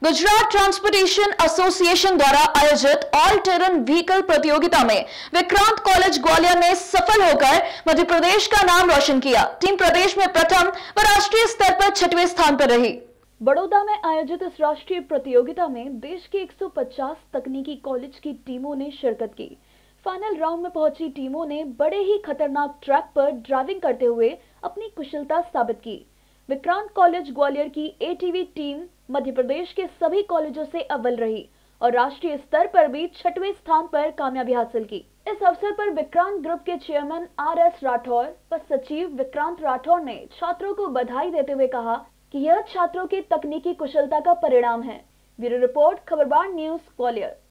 Gujarat transportation association द्वारा आयोजित all terrain vehicle प्रतियोगिता में विक्रांत कॉलेज ग्वालियर ने सफल होकर मध्य प्रदेश का नाम रोशन किया। टीम प्रदेश में प्रथम व राष्ट्रीय स्तर पर 6वें स्थान पर रही। बड़ौदा में आयोजित इस राष्ट्रीय प्रतियोगिता में देश के 150 तकनीकी कॉलेज की टीमों ने शिरकत की। फाइनल राउंड में पहुंची टीमों ने बड़े ही खतरनाक ट्रैक पर ड्राइविंग करते हुए अपनी कुशलता साबित की। विक्रांत कॉलेज ग्वालियर की एटीवी टीम मध्य प्रदेश के सभी कॉलेजों से अव्वल रही और राष्ट्रीय स्तर पर भी 6वें स्थान पर कामयाबी हासिल की। इस अवसर पर विक्रांत ग्रुप के चेयरमैन आर.एस. राठौर व सचिव विक्रांत राठौर ने छात्रों को बधाई देते हुए कहा कि यह छात्रों की तकनीकी कुशलता का परिणाम है। Bureau report, Khabarbar news, Gwalior.